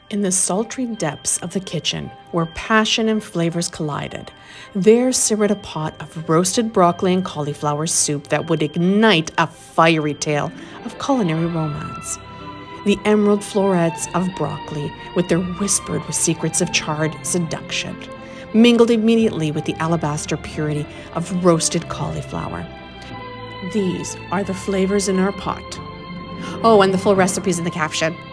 In the sultry depths of the kitchen, where passion and flavors collided, there simmered a pot of roasted broccoli and cauliflower soup that would ignite a fiery tale of culinary romance. The emerald florets of broccoli, with their whispered secrets of charred seduction, mingled immediately with the alabaster purity of roasted cauliflower. These are the flavors in our pot. Oh, and the full recipe's in the caption.